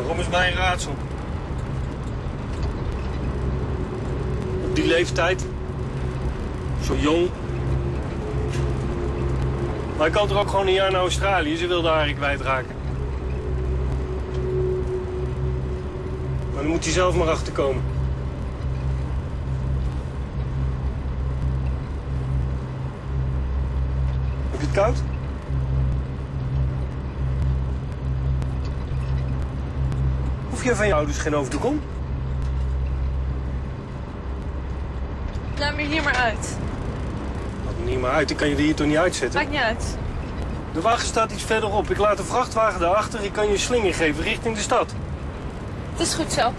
Waarom is mij een raadsel? Op die leeftijd, zo jong. Maar ik kan toch ook gewoon een jaar naar Australië? Ze wil de haren kwijtraken. Maar dan moet hij zelf maar achterkomen. Heb je het koud? Hoef je van je ouders geen overdoek om? Laat me hier maar uit. Laat me niet maar uit, ik kan je er hier toch niet uitzetten? Maakt niet uit. De wagen staat iets verderop. Ik laat de vrachtwagen daarachter. Ik kan je een slinger geven richting de stad. Het is goed zo.